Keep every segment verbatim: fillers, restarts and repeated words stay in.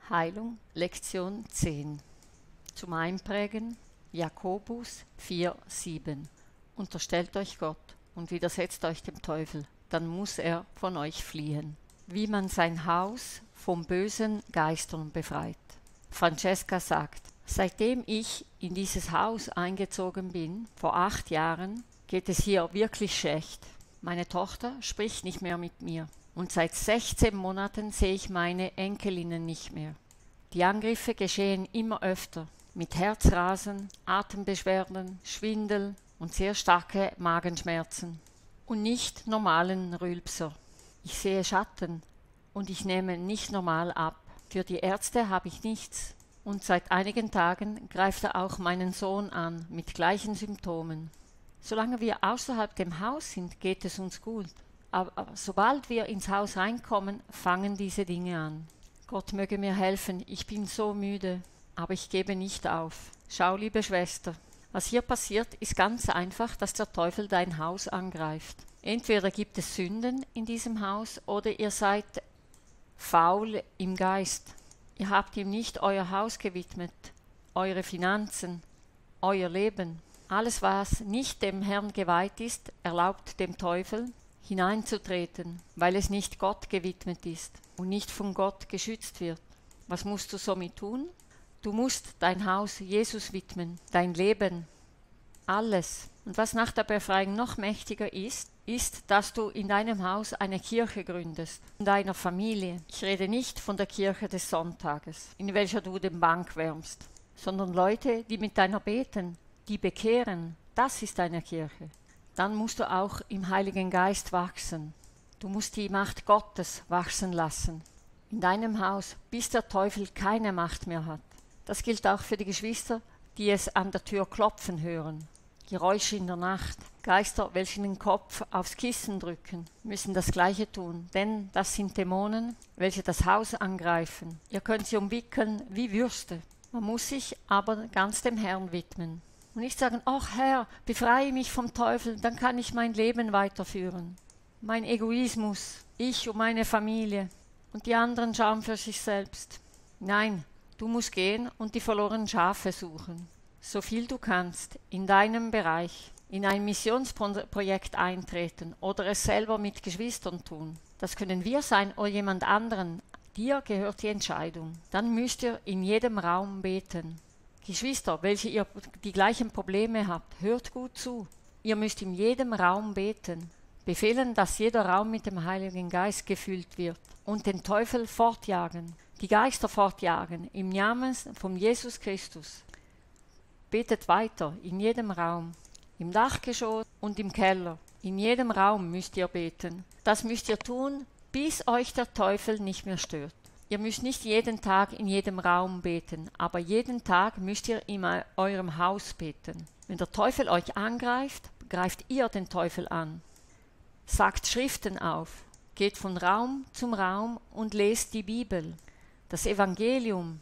Heilung, Lektion zehn. Zum Einprägen, Jakobus vier, sieben. Unterstellt euch Gott und widersetzt euch dem Teufel, dann muss er von euch fliehen. Wie man sein Haus vom bösen Geistern befreit. Francesca sagt, seitdem ich in dieses Haus eingezogen bin, vor acht Jahren, geht es hier wirklich schlecht. Meine Tochter spricht nicht mehr mit mir. Und seit sechzehn Monaten sehe ich meine Enkelinnen nicht mehr. Die Angriffe geschehen immer öfter, mit Herzrasen, Atembeschwerden, Schwindel und sehr starke Magenschmerzen. Und nicht normalen Rülpser. Ich sehe Schatten und ich nehme nicht normal ab. Für die Ärzte habe ich nichts. Und seit einigen Tagen greift er auch meinen Sohn an, mit gleichen Symptomen. Solange wir außerhalb dem Haus sind, geht es uns gut. Aber sobald wir ins Haus reinkommen, fangen diese Dinge an. Gott möge mir helfen, ich bin so müde, aber ich gebe nicht auf. Schau, liebe Schwester, was hier passiert, ist ganz einfach, dass der Teufel dein Haus angreift. Entweder gibt es Sünden in diesem Haus oder ihr seid faul im Geist. Ihr habt ihm nicht euer Haus gewidmet, eure Finanzen, euer Leben. Alles, was nicht dem Herrn geweiht ist, erlaubt dem Teufel, hineinzutreten, weil es nicht Gott gewidmet ist und nicht von Gott geschützt wird. Was musst du somit tun? Du musst dein Haus Jesus widmen, dein Leben, alles. Und was nach der Befreiung noch mächtiger ist, ist, dass du in deinem Haus eine Kirche gründest, in deiner Familie. Ich rede nicht von der Kirche des Sonntages, in welcher du den Bank wärmst, sondern Leute, die mit deiner beten, die bekehren. Das ist deine Kirche. Dann musst du auch im Heiligen Geist wachsen. Du musst die Macht Gottes wachsen lassen. In deinem Haus, bis der Teufel keine Macht mehr hat. Das gilt auch für die Geschwister, die es an der Tür klopfen hören. Geräusche in der Nacht, Geister, welche den Kopf aufs Kissen drücken, müssen das Gleiche tun, denn das sind Dämonen, welche das Haus angreifen. Ihr könnt sie umwickeln wie Würste. Man muss sich aber ganz dem Herrn widmen. Und nicht sagen, ach Herr, befreie mich vom Teufel, dann kann ich mein Leben weiterführen. Mein Egoismus, ich und meine Familie und die anderen schauen für sich selbst. Nein, du musst gehen und die verlorenen Schafe suchen. So viel du kannst, in deinem Bereich, in ein Missionsprojekt eintreten oder es selber mit Geschwistern tun. Das können wir sein oder jemand anderen. Dir gehört die Entscheidung. Dann müsst ihr in jedem Raum beten. Geschwister, welche ihr die gleichen Probleme habt, hört gut zu. Ihr müsst in jedem Raum beten. Befehlen, dass jeder Raum mit dem Heiligen Geist gefüllt wird. Und den Teufel fortjagen. Die Geister fortjagen. Im Namen von Jesus Christus. Betet weiter, in jedem Raum. Im Dachgeschoss und im Keller. In jedem Raum müsst ihr beten. Das müsst ihr tun, bis euch der Teufel nicht mehr stört. Ihr müsst nicht jeden Tag in jedem Raum beten, aber jeden Tag müsst ihr in eurem Haus beten. Wenn der Teufel euch angreift, greift ihr den Teufel an. Sagt Schriften auf, geht von Raum zum Raum und lest die Bibel, das Evangelium,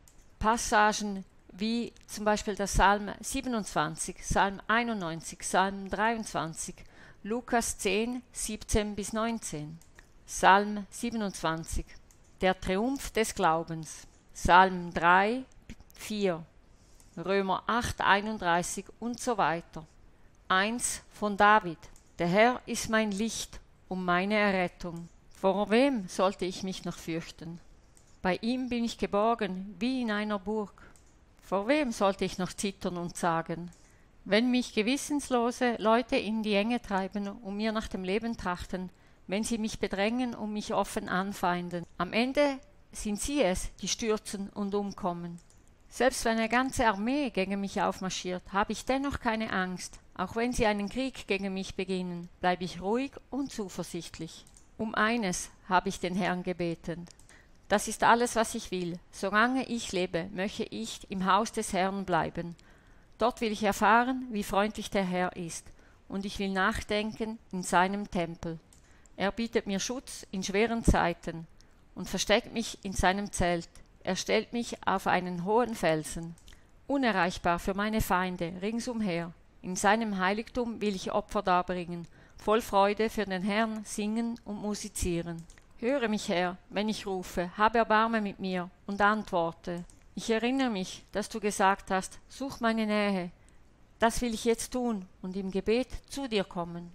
Passagen wie zum Beispiel der Psalm siebenundzwanzig, Psalm einundneunzig, Psalm dreiundzwanzig, Lukas zehn, siebzehn bis neunzehn, Psalm siebenundzwanzig. Der Triumph des Glaubens, Psalm drei, vier, Römer acht, einunddreißig und so weiter. eins von David. Der Herr ist mein Licht und meine Errettung. Vor wem sollte ich mich noch fürchten? Bei ihm bin ich geborgen, wie in einer Burg. Vor wem sollte ich noch zittern und sagen? Wenn mich gewissenslose Leute in die Enge treiben und mir nach dem Leben trachten, wenn sie mich bedrängen und mich offen anfeinden. Am Ende sind sie es, die stürzen und umkommen. Selbst wenn eine ganze Armee gegen mich aufmarschiert, habe ich dennoch keine Angst. Auch wenn sie einen Krieg gegen mich beginnen, bleibe ich ruhig und zuversichtlich. Um eines habe ich den Herrn gebeten. Das ist alles, was ich will. Solange ich lebe, möchte ich im Haus des Herrn bleiben. Dort will ich erfahren, wie freundlich der Herr ist. Und ich will nachdenken in seinem Tempel. Er bietet mir Schutz in schweren Zeiten und versteckt mich in seinem Zelt. Er stellt mich auf einen hohen Felsen, unerreichbar für meine Feinde ringsumher. In seinem Heiligtum will ich Opfer darbringen, voll Freude für den Herrn singen und musizieren. Höre mich, Herr, wenn ich rufe, habe Erbarmen mit mir und antworte. Ich erinnere mich, dass du gesagt hast, such meine Nähe. Das will ich jetzt tun und im Gebet zu dir kommen.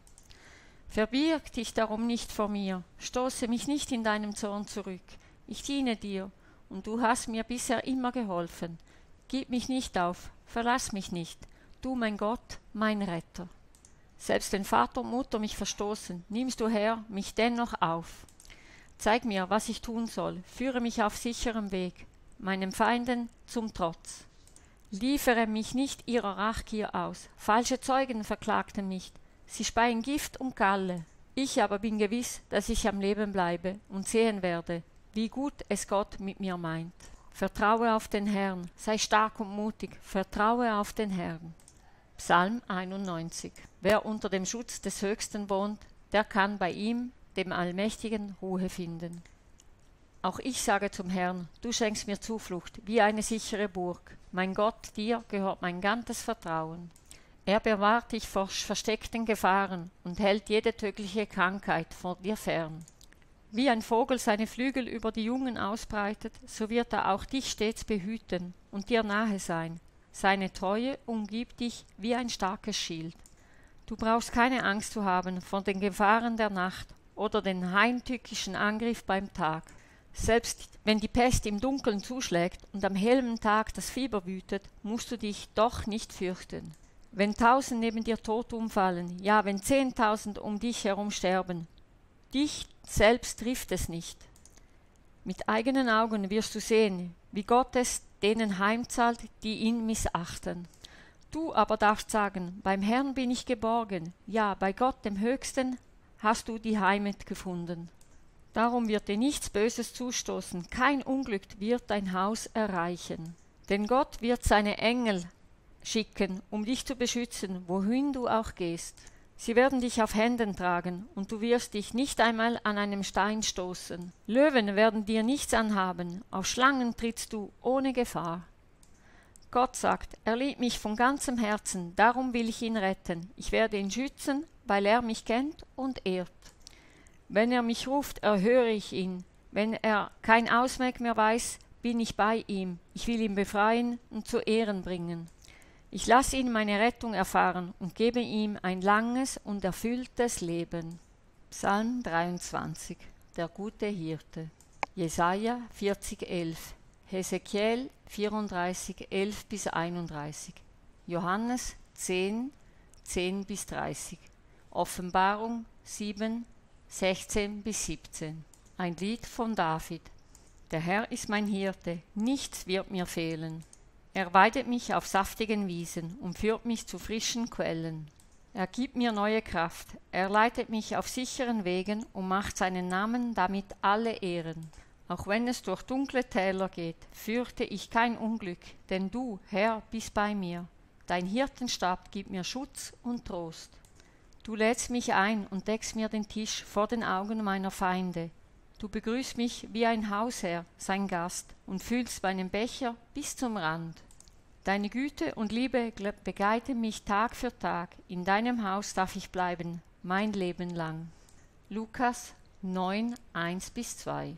Verbirg dich darum nicht vor mir, stoße mich nicht in deinem Zorn zurück. Ich diene dir, und du hast mir bisher immer geholfen. Gib mich nicht auf, verlass mich nicht, du mein Gott, mein Retter. Selbst wenn Vater und Mutter mich verstoßen, nimmst du, Herr, mich dennoch auf. Zeig mir, was ich tun soll, führe mich auf sicherem Weg, meinen Feinden zum Trotz. Liefere mich nicht ihrer Rachgier aus, falsche Zeugen verklagten mich, sie speien Gift und Galle. Ich aber bin gewiss, dass ich am Leben bleibe und sehen werde, wie gut es Gott mit mir meint. Vertraue auf den Herrn, sei stark und mutig, vertraue auf den Herrn. Psalm einundneunzig. Wer unter dem Schutz des Höchsten wohnt, der kann bei ihm, dem Allmächtigen, Ruhe finden. Auch ich sage zum Herrn, du schenkst mir Zuflucht, wie eine sichere Burg. Mein Gott, dir gehört mein ganzes Vertrauen. Er bewahrt dich vor versteckten Gefahren und hält jede tödliche Krankheit vor dir fern. Wie ein Vogel seine Flügel über die Jungen ausbreitet, so wird er auch dich stets behüten und dir nahe sein. Seine Treue umgibt dich wie ein starkes Schild. Du brauchst keine Angst zu haben vor den Gefahren der Nacht oder den heimtückischen Angriff beim Tag. Selbst wenn die Pest im Dunkeln zuschlägt und am hellen Tag das Fieber wütet, musst du dich doch nicht fürchten. Wenn tausend neben dir tot umfallen, ja, wenn zehntausend um dich herum sterben, dich selbst trifft es nicht. Mit eigenen Augen wirst du sehen, wie Gott es denen heimzahlt, die ihn missachten. Du aber darfst sagen, beim Herrn bin ich geborgen, ja, bei Gott dem Höchsten hast du die Heimat gefunden. Darum wird dir nichts Böses zustoßen, kein Unglück wird dein Haus erreichen. Denn Gott wird seine Engel schicken, um dich zu beschützen, wohin du auch gehst. Sie werden dich auf Händen tragen, und du wirst dich nicht einmal an einem Stein stoßen. Löwen werden dir nichts anhaben, auf Schlangen trittst du ohne Gefahr. Gott sagt, er liebt mich von ganzem Herzen, darum will ich ihn retten. Ich werde ihn schützen, weil er mich kennt und ehrt. Wenn er mich ruft, erhöre ich ihn. Wenn er kein Ausweg mehr weiß, bin ich bei ihm. Ich will ihn befreien und zu Ehren bringen. Ich lasse ihn meine Rettung erfahren und gebe ihm ein langes und erfülltes Leben. Psalm dreiundzwanzig. Der gute Hirte. Jesaja vierzig, elf. Hesekiel vierunddreißig, elf bis einunddreißig. Johannes zehn, zehn bis dreißig. Offenbarung sieben, sechzehn bis siebzehn. Ein Lied von David. Der Herr ist mein Hirte, nichts wird mir fehlen. Er weidet mich auf saftigen Wiesen und führt mich zu frischen Quellen. Er gibt mir neue Kraft, er leitet mich auf sicheren Wegen und macht seinen Namen damit alle Ehren. Auch wenn es durch dunkle Täler geht, fürchte ich kein Unglück, denn du, Herr, bist bei mir. Dein Hirtenstab gibt mir Schutz und Trost. Du lädst mich ein und deckst mir den Tisch vor den Augen meiner Feinde. Du begrüßt mich wie ein Hausherr, sein Gast, und füllst meinen Becher bis zum Rand. Deine Güte und Liebe begleiten mich Tag für Tag, in deinem Haus darf ich bleiben, mein Leben lang. Lukas neun, eins bis zwei.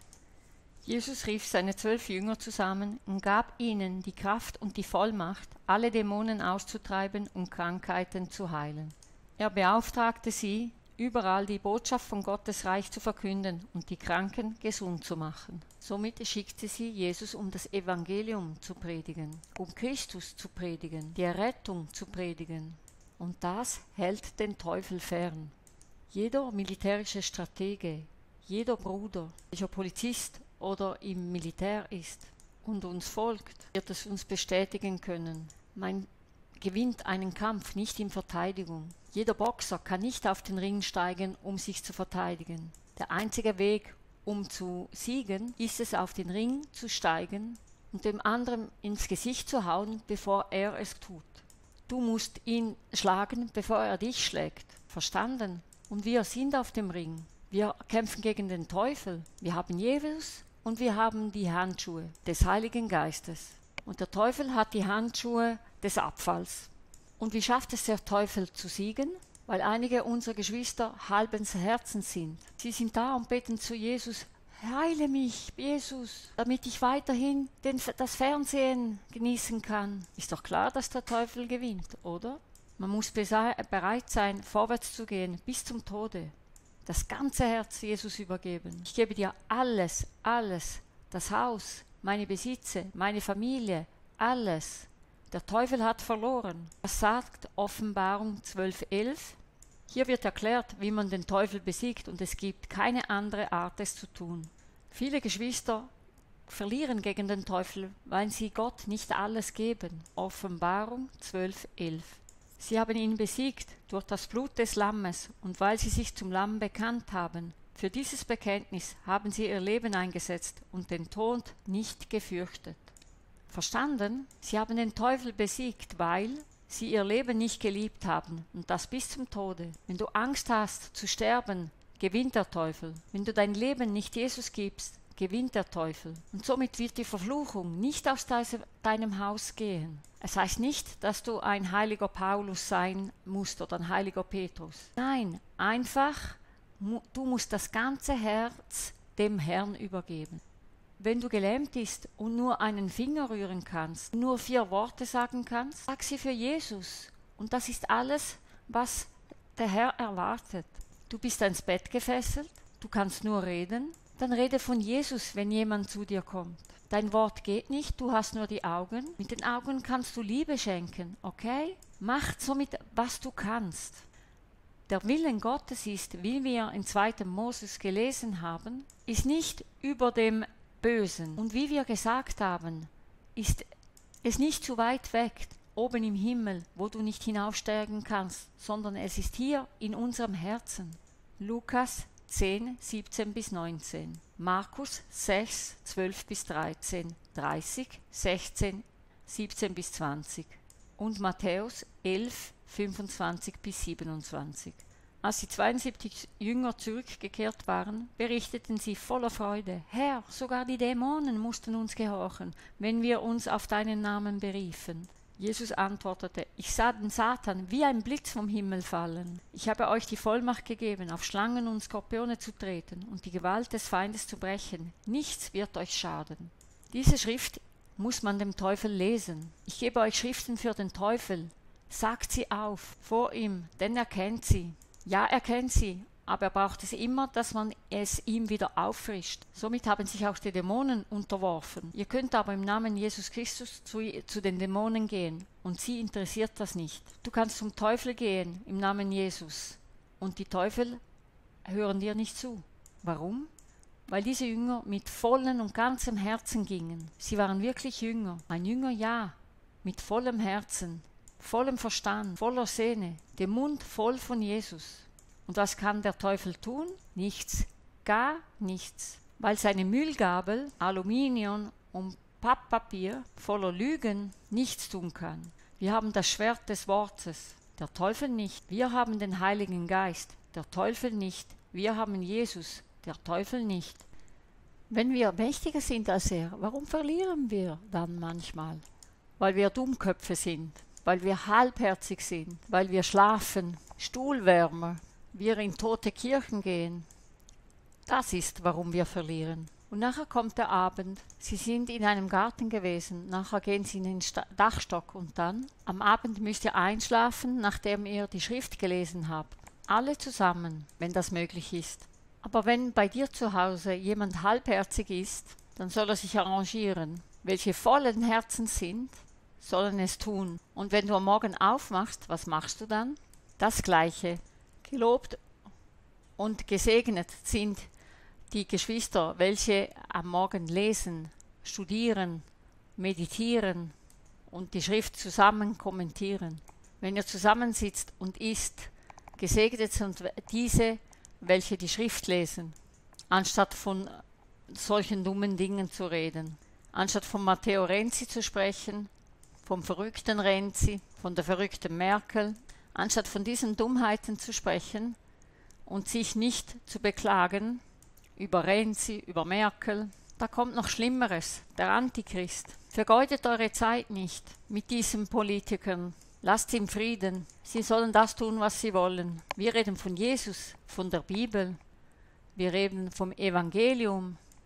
Jesus rief seine zwölf Jünger zusammen und gab ihnen die Kraft und die Vollmacht, alle Dämonen auszutreiben und Krankheiten zu heilen. Er beauftragte sie, überall die Botschaft von Gottes Reich zu verkünden und die Kranken gesund zu machen. Somit schickte sie Jesus, um das Evangelium zu predigen, um Christus zu predigen, die Errettung zu predigen. Und das hält den Teufel fern. Jeder militärische Stratege, jeder Bruder, welcher Polizist oder im Militär ist und uns folgt, wird es uns bestätigen können. Man gewinnt einen Kampf nicht in Verteidigung. Jeder Boxer kann nicht auf den Ring steigen, um sich zu verteidigen. Der einzige Weg, um zu siegen, ist es, auf den Ring zu steigen und dem anderen ins Gesicht zu hauen, bevor er es tut. Du musst ihn schlagen, bevor er dich schlägt. Verstanden? Und wir sind auf dem Ring. Wir kämpfen gegen den Teufel. Wir haben Jesus und wir haben die Handschuhe des Heiligen Geistes. Und der Teufel hat die Handschuhe des Abfalls. Und wie schafft es der Teufel zu siegen? Weil einige unserer Geschwister halben Herzens sind. Sie sind da und beten zu Jesus, heile mich, Jesus, damit ich weiterhin den, das Fernsehen genießen kann. Ist doch klar, dass der Teufel gewinnt, oder? Man muss bereit sein, vorwärts zu gehen, bis zum Tode. Das ganze Herz Jesus übergeben. Ich gebe dir alles, alles, das Haus, meine Besitze, meine Familie, alles. Der Teufel hat verloren. Das sagt Offenbarung zwölf elf. Hier wird erklärt, wie man den Teufel besiegt, und es gibt keine andere Art, es zu tun. Viele Geschwister verlieren gegen den Teufel, weil sie Gott nicht alles geben. Offenbarung zwölf elf. Sie haben ihn besiegt durch das Blut des Lammes, und weil sie sich zum Lamm bekannt haben. Für dieses Bekenntnis haben sie ihr Leben eingesetzt und den Tod nicht gefürchtet. Verstanden? Sie haben den Teufel besiegt, weil sie ihr Leben nicht geliebt haben, und das bis zum Tode. Wenn du Angst hast zu sterben, gewinnt der Teufel. Wenn du dein Leben nicht Jesus gibst, gewinnt der Teufel. Und somit wird die Verfluchung nicht aus deinem Haus gehen. Es heißt nicht, dass du ein heiliger Paulus sein musst oder ein heiliger Petrus. Nein, einfach, du musst das ganze Herz dem Herrn übergeben. Wenn du gelähmt bist und nur einen Finger rühren kannst, nur vier Worte sagen kannst, sag sie für Jesus. Und das ist alles, was der Herr erwartet. Du bist ans Bett gefesselt, du kannst nur reden, dann rede von Jesus, wenn jemand zu dir kommt. Dein Wort geht nicht, du hast nur die Augen. Mit den Augen kannst du Liebe schenken, okay? Mach somit, was du kannst. Der Willen Gottes ist, wie wir in zweiten Moses gelesen haben, ist nicht über dem Bösen. Und wie wir gesagt haben, ist es nicht zu weit weg, oben im Himmel, wo du nicht hinaufsteigen kannst, sondern es ist hier in unserem Herzen. Lukas zehn, siebzehn bis neunzehn, Markus sechs, zwölf bis dreizehn, dreißig, sechzehn, siebzehn bis zwanzig und Matthäus elf, fünfundzwanzig bis siebenundzwanzig. Als die zweiundsiebzig Jünger zurückgekehrt waren, berichteten sie voller Freude: Herr, sogar die Dämonen mussten uns gehorchen, wenn wir uns auf deinen Namen beriefen. Jesus antwortete: Ich sah den Satan wie ein Blitz vom Himmel fallen. Ich habe euch die Vollmacht gegeben, auf Schlangen und Skorpione zu treten und die Gewalt des Feindes zu brechen. Nichts wird euch schaden. Diese Schrift muss man dem Teufel lesen. Ich gebe euch Schriften für den Teufel. Sagt sie auf vor ihm, denn er kennt sie. Ja, er kennt sie, aber er braucht es immer, dass man es ihm wieder auffrischt. Somit haben sich auch die Dämonen unterworfen. Ihr könnt aber im Namen Jesus Christus zu, zu den Dämonen gehen, und sie interessiert das nicht. Du kannst zum Teufel gehen im Namen Jesus, und die Teufel hören dir nicht zu. Warum? Weil diese Jünger mit vollem und ganzem Herzen gingen. Sie waren wirklich Jünger. Ein Jünger, ja, mit vollem Herzen, vollem Verstand, voller Sehne, der Mund voll von Jesus. Und was kann der Teufel tun? Nichts, gar nichts. Weil seine Müllgabel, Aluminium und Papppapier voller Lügen nichts tun kann. Wir haben das Schwert des Wortes, der Teufel nicht. Wir haben den Heiligen Geist, der Teufel nicht. Wir haben Jesus, der Teufel nicht. Wenn wir mächtiger sind als er, warum verlieren wir dann manchmal? Weil wir Dummköpfe sind, weil wir halbherzig sind, weil wir schlafen, Stuhlwärmer, wir in tote Kirchen gehen. Das ist, warum wir verlieren. Und nachher kommt der Abend. Sie sind in einem Garten gewesen. Nachher gehen sie in den Sta- Dachstock. Und dann, am Abend müsst ihr einschlafen, nachdem ihr die Schrift gelesen habt. Alle zusammen, wenn das möglich ist. Aber wenn bei dir zu Hause jemand halbherzig ist, dann soll er sich arrangieren. Welche vollen Herzen sind, sollen es tun. Und wenn du am Morgen aufmachst, was machst du dann? Das Gleiche. Gelobt und gesegnet sind die Geschwister, welche am Morgen lesen, studieren, meditieren und die Schrift zusammen kommentieren. Wenn ihr zusammensitzt und isst, gesegnet sind diese, welche die Schrift lesen, anstatt von solchen dummen Dingen zu reden. Anstatt von Matteo Renzi zu sprechen, vom verrückten Renzi, von der verrückten Merkel, anstatt von diesen Dummheiten zu sprechen und sich nicht zu beklagen über Renzi, über Merkel, da kommt noch Schlimmeres, der Antichrist. Vergeudet eure Zeit nicht mit diesen Politikern. Lasst sie im Frieden. Sie sollen das tun, was sie wollen. Wir reden von Jesus, von der Bibel. Wir reden vom Evangelium.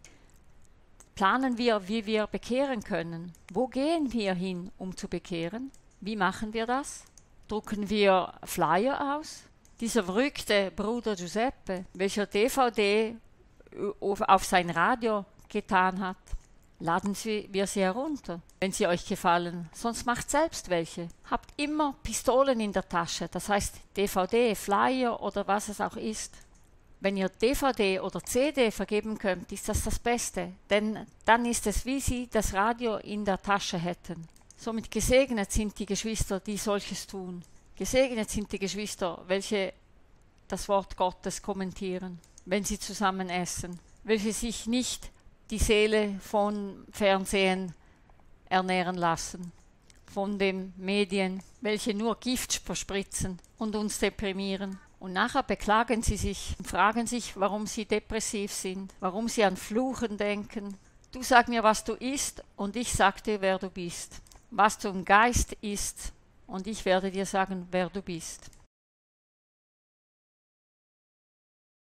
Planen wir, wie wir bekehren können? Wo gehen wir hin, um zu bekehren? Wie machen wir das? Drucken wir Flyer aus? Dieser verrückte Bruder Giuseppe, welcher D V D auf sein Radio getan hat, laden Sie, wir sie herunter, wenn sie euch gefallen, sonst macht selbst welche. Habt immer Pistolen in der Tasche, das heißt D V D, Flyer oder was es auch ist. Wenn ihr D V D oder C D vergeben könnt, ist das das Beste, denn dann ist es, wie sie das Radio in der Tasche hätten. Somit gesegnet sind die Geschwister, die solches tun. Gesegnet sind die Geschwister, welche das Wort Gottes kommentieren, wenn sie zusammen essen, welche sich nicht die Seele von Fernsehen ernähren lassen, von den Medien, welche nur Gift verspritzen und uns deprimieren. Und nachher beklagen sie sich und fragen sich, warum sie depressiv sind, warum sie an Fluchen denken. Du sag mir, was du isst, und ich sag dir, wer du bist. Was du im Geist ist, und ich werde dir sagen, wer du bist.